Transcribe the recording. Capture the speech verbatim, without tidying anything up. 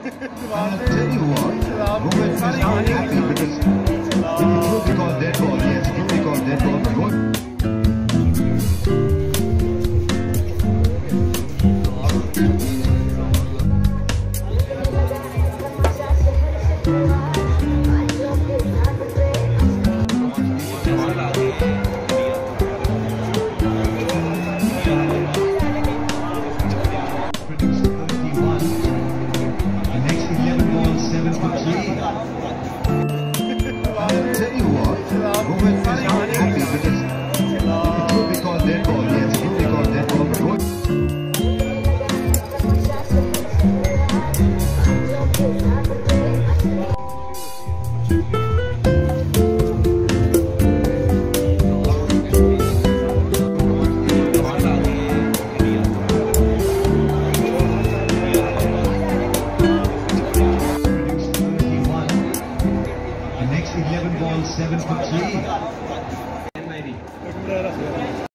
I'll tell you what, Rohit is not happy because if you throw the call dead ball, yes, throw the call dead ball, Rohit. I'll tell you what, Rohit is not happy because if you throw the call dead ball, yes, throw the call dead ball, Rohit. eleven balls, seven for three.